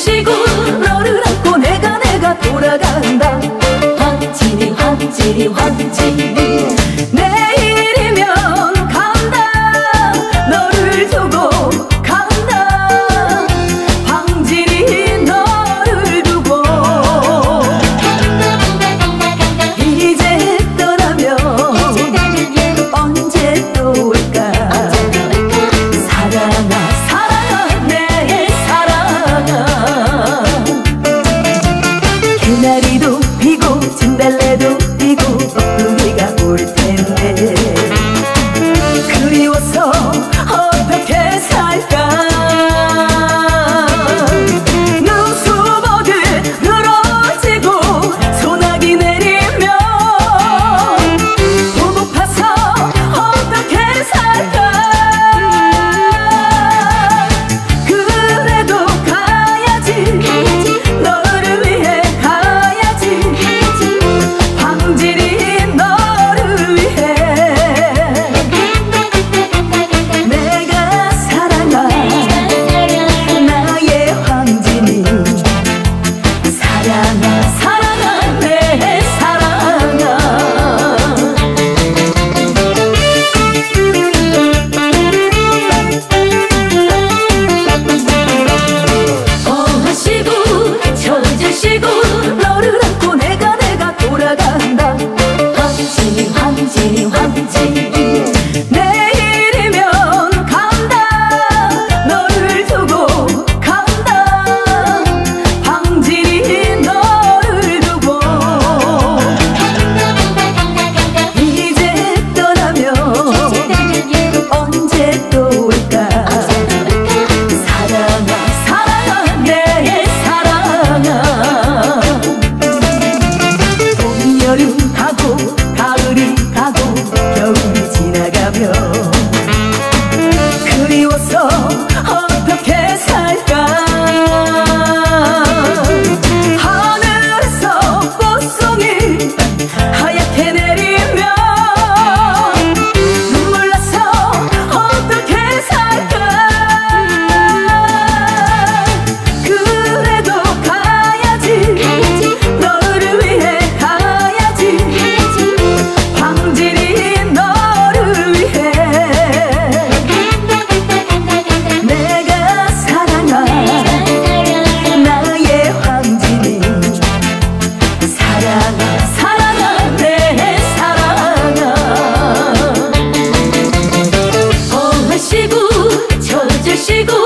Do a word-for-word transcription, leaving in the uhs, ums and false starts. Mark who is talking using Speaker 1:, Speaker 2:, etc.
Speaker 1: 쉬고 너를 안고 내가 내가 돌아간다. 황진이 황진이 황진이 내일이면 간다. 너를 두고 간다. 황진이 너를 두고 이제 떠나면 언제 또 올까. 사랑아 사랑아 내 사랑아. 개나리도 피고 진달래도 피고 옥두리가 올 텐데 그리워서 어떻게 살까. 눈수보듯 늘어지고 소나기 내리면 배고파서 어떻게 살까. 그래도 가야지 너를 위해 가야지. 황진이 너를 위해 내가 사랑아 나의 황진이. 사랑아 사랑아 내 사랑아. 어하시고 젖으시고 너를 안고 내가 내가 돌아간다. 황진이 황진이 황진이 내일이면 간다. 너를 두고 간다. 황진이 너를 두고 이제 떠나면 언제 또 올까. 사랑아 사랑아 내 사랑아. 봄 여름 가고 가을이 가고 겨울이 지나가며 그리워서 어떻게 살까. 하늘에서 꽃송이 하얗게 내리면 눈물 나서 어떻게 살까. 그래도 가야지 너를 위해 가야지. 황진이 너를 위해 내가 사랑아 나의 황진이. 사랑아 사랑아 내 사랑아. 어하시고 젖으시고